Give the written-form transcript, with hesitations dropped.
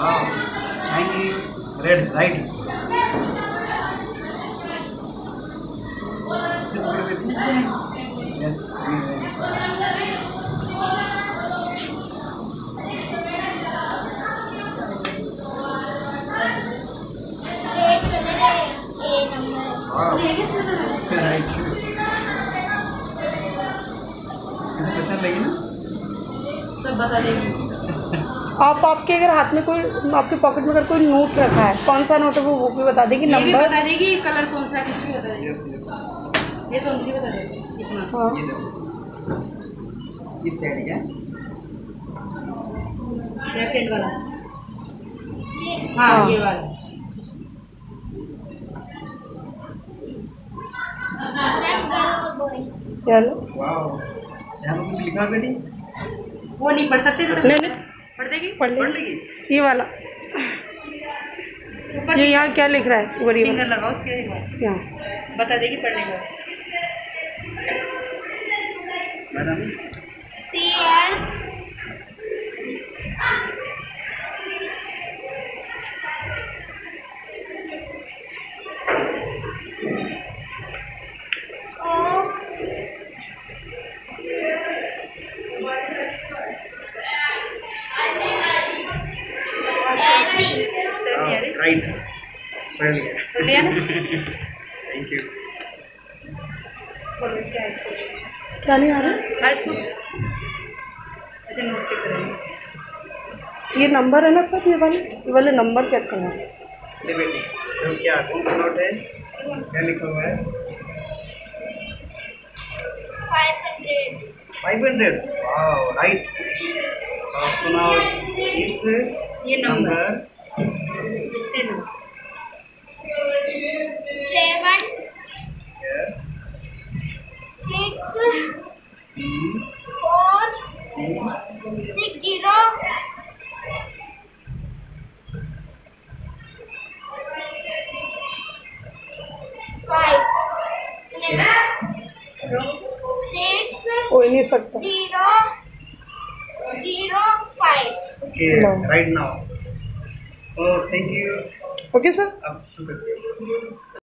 Thank you. Red right. Yes. Right. पसंद लगी ना? सब बता देगी। आपके अगर हाथ में कोई, आपके पॉकेट में अगर कोई नोट रखा है, कौन सा नोट है वो भी बता देगी, नंबर नंबर बता देगी, कलर कौन सा, कुछ भी बता देगी। ये तो मुझे बता देगी कितना। हाँ। इस साइड क्या? लेफ्ट हैंड वाला। हाँ ये वाला। चलो। वाओ, यहाँ पे कुछ लिखा बेटी? वो नहीं पढ़ सकते तो नहीं पढ़ देगी। पढ़ लेगी। ये वाला, ये यहाँ क्या लिख रहा है? फिंगर लगाओ उसके यहाँ बता देगी पढ़ने का। Madam CL right. पढ़ लिया। पढ़ लिया ना? Thank you. क्या नहीं आ रहा? High school. अच्छा नोट चेक करेंगे। ये नंबर है ना सर, ये वाले नंबर चेक करना। ले बेटी, तो क्या कौन सा नोट है? क्या लिखा हुआ है? 500। 500। Wow, right. So now it's ये नंबर 7 7 यस 6 4 6 0 5 6 हो ही नहीं सकता। 0 0 5। Okay, right now. Oh thank you. Okay sir. अब शुरू करते हैं।